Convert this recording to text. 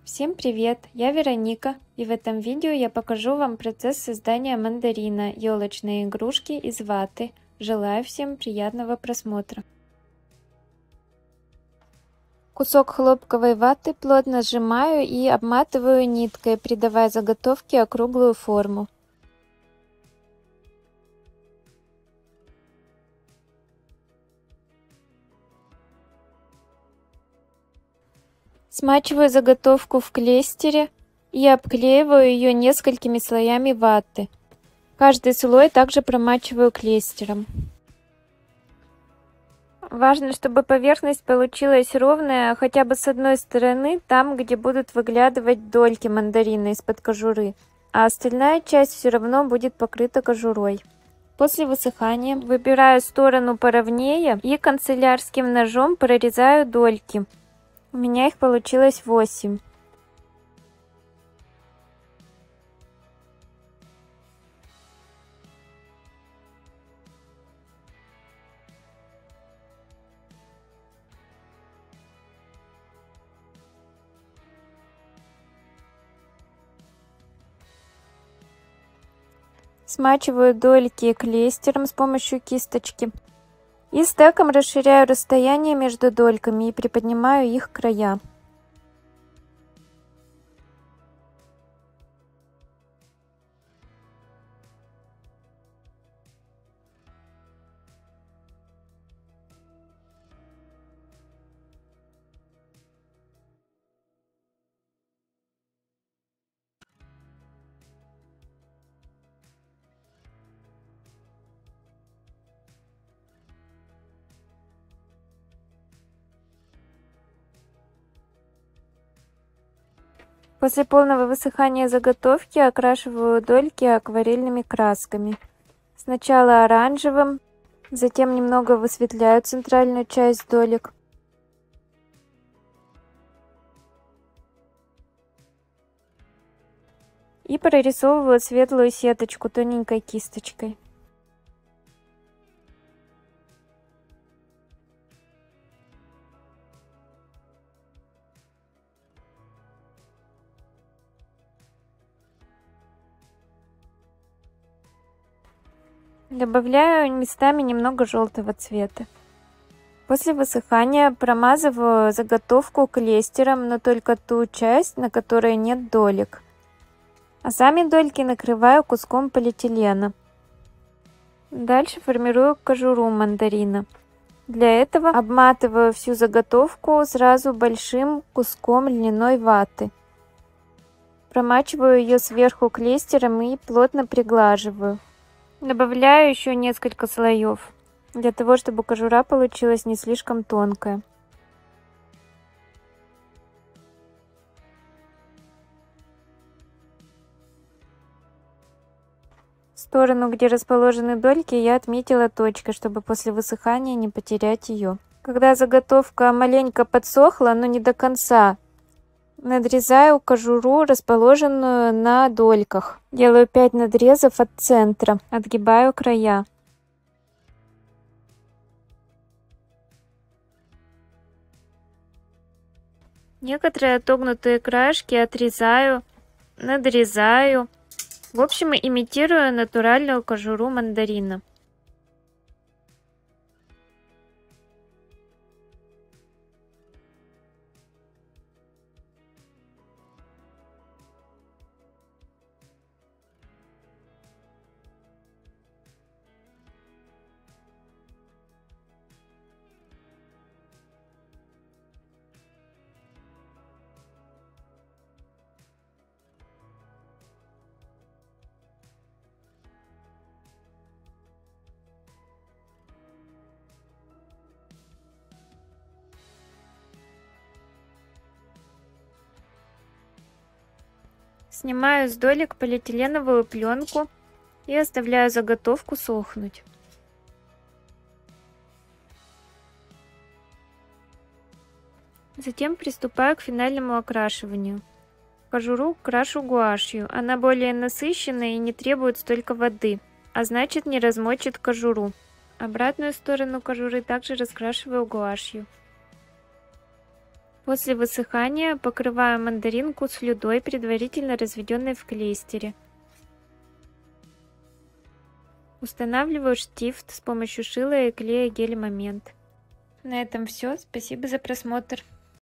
Всем привет! Я Вероника, и в этом видео я покажу вам процесс создания мандарина, елочной игрушки из ваты. Желаю всем приятного просмотра. Кусок хлопковой ваты плотно сжимаю и обматываю ниткой, придавая заготовке округлую форму. Смачиваю заготовку в клейстере и обклеиваю ее несколькими слоями ваты. Каждый слой также промачиваю клейстером. Важно, чтобы поверхность получилась ровная хотя бы с одной стороны, там, где будут выглядывать дольки мандарина из-под кожуры, а остальная часть все равно будет покрыта кожурой. После высыхания выбираю сторону поровнее и канцелярским ножом прорезаю дольки. У меня их получилось 8. Смачиваю дольки клейстером с помощью кисточки. И стеком расширяю расстояние между дольками и приподнимаю их края. После полного высыхания заготовки окрашиваю дольки акварельными красками. Сначала оранжевым, затем немного высветляю центральную часть долек. И прорисовываю светлую сеточку тоненькой кисточкой. Добавляю местами немного желтого цвета. После высыхания промазываю заготовку клейстером, но только ту часть, на которой нет долек. А сами дольки накрываю куском полиэтилена. Дальше формирую кожуру мандарина. Для этого обматываю всю заготовку сразу большим куском льняной ваты. Промачиваю ее сверху клейстером и плотно приглаживаю. Добавляю еще несколько слоев, для того, чтобы кожура получилась не слишком тонкая. Сторону, где расположены дольки, я отметила точкой, чтобы после высыхания не потерять ее. Когда заготовка маленько подсохла, но не до конца, надрезаю кожуру, расположенную на дольках. Делаю 5 надрезов от центра, отгибаю края. Некоторые отогнутые краешки отрезаю, надрезаю. В общем, имитирую натуральную кожуру мандарина. Снимаю с долек полиэтиленовую пленку и оставляю заготовку сохнуть. Затем приступаю к финальному окрашиванию. Кожуру крашу гуашью, она более насыщенная и не требует столько воды, а значит не размочит кожуру. Обратную сторону кожуры также раскрашиваю гуашью. После высыхания покрываю мандаринку слюдой, предварительно разведенной в клейстере. Устанавливаю штифт с помощью шила и клея гель Момент. На этом все. Спасибо за просмотр.